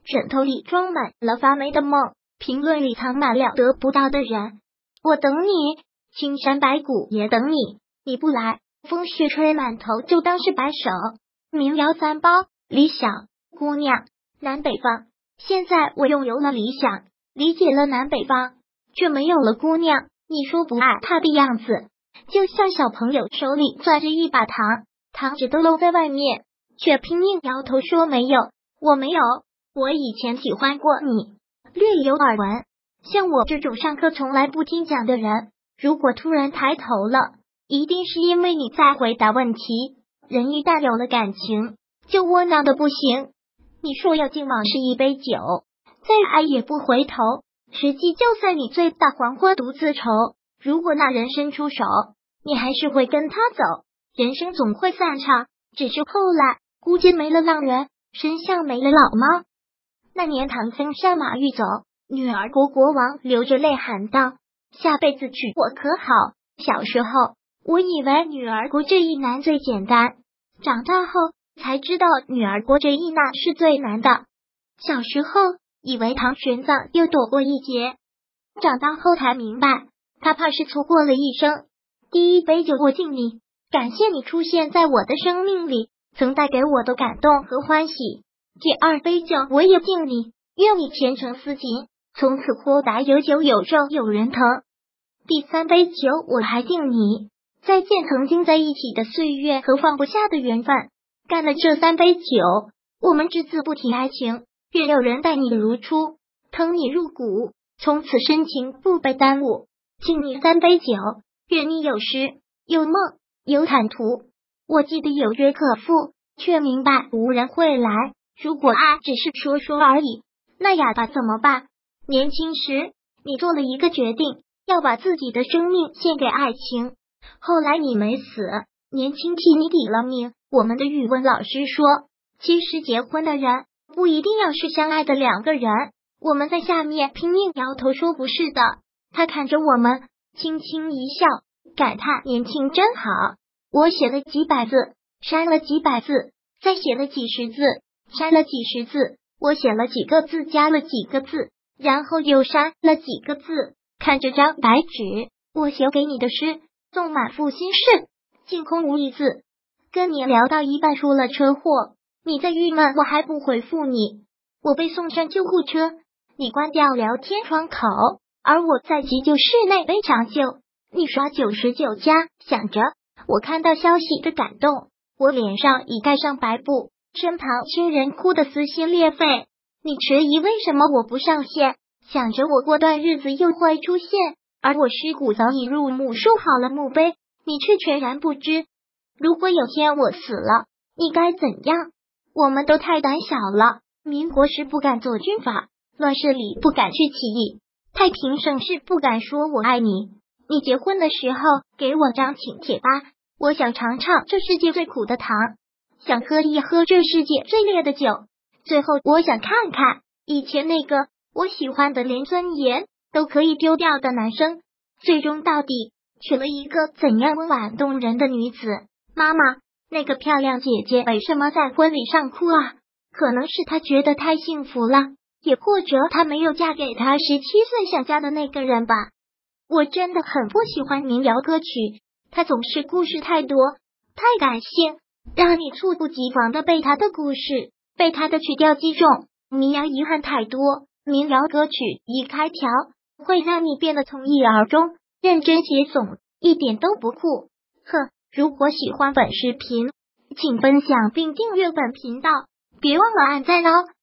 枕头里装满了发霉的梦，评论里藏满了得不到的人。我等你，青山白骨也等你，你不来，风雪吹满头就当是摆手。民谣三包，理想、姑娘、南北方。现在我拥有了理想，理解了南北方，却没有了姑娘。你说不爱她的样子，就像小朋友手里攥着一把糖，糖纸都露在外面，却拼命摇头说没有。我没有，我以前喜欢过你，略有耳闻。像我这种上课从来不听讲的人，如果突然抬头了，一定是因为你在回答问题。人一旦有了感情，就窝囊的不行。你说要敬往事一杯酒，再爱也不回头。实际就算你醉到黄昏独自愁，如果那人伸出手，你还是会跟他走。人生总会散场，只是后来孤街没了浪人，身上没了老猫。那年唐僧上马欲走，女儿国国王流着泪喊道：下辈子娶我可好？小时候我以为女儿国这一难最简单，长大后才知道女儿国这一难是最难的。小时候以为唐玄奘又躲过一劫，长大后才明白，他怕是错过了一生。第一杯酒我敬你，感谢你出现在我的生命里，曾带给我的感动和欢喜。第二杯酒我也敬你，愿你前程似锦，从此豁达有酒有肉有人疼。第三杯酒我还敬你，再见曾经在一起的岁月和放不下的缘分。干了这三杯酒，我们只字不提爱情，愿有人待你如初，疼你入骨，从此深情不被耽误。敬你三杯酒，愿你有诗有梦有坦途。我记得有约可赴，却明白无人会来。如果爱只是说说而已，那哑巴怎么办？年轻时你做了一个决定，要把自己的生命献给爱情，后来你没死，年轻替你抵了命。我们的语文老师说，其实结婚的人不一定要是相爱的两个人。我们在下面拼命摇头说不是的，他看着我们轻轻一笑，感叹年轻真好。我写了几百字，删了几百字，再写了几十字，删了几十字，我写了几个字，加了几个字，然后又删了几个字。看这张白纸，我写给你的诗，纵满腹心事，竟空无一字。跟你聊到一半出了车祸，你在郁闷，我还不回复你。我被送上救护车，你关掉聊天窗口，而我在急救室内被抢救。你刷99加，想着我看到消息的感动，我脸上已盖上白布，身旁亲人哭得撕心裂肺。你迟疑为什么我不上线，想着我过段日子又会出现，而我尸骨早已入墓，竖好了墓碑，你却全然不知。如果有天我死了，你该怎样？我们都太胆小了，民国时不敢做军阀，乱世里不敢去起义，太平盛世不敢说我爱你。你结婚的时候给我张请帖吧，我想尝尝这世界最苦的糖，想喝一喝这世界最烈的酒。最后我想看看以前那个我喜欢的连尊严都可以丢掉的男生，最终到底娶了一个怎样温婉动人的女子。妈妈，那个漂亮姐姐为什么在婚礼上哭啊？可能是她觉得太幸福了，也或者她没有嫁给她17岁想嫁的那个人吧。我真的很不喜欢民谣歌曲，它总是故事太多，太感性，让你猝不及防的被它的故事，被它的曲调击中。民谣遗憾太多，民谣歌曲一开条会让你变得从一而终，认真写诵，一点都不酷。呵。如果喜欢本视频，请分享并订阅本频道，别忘了按赞哦。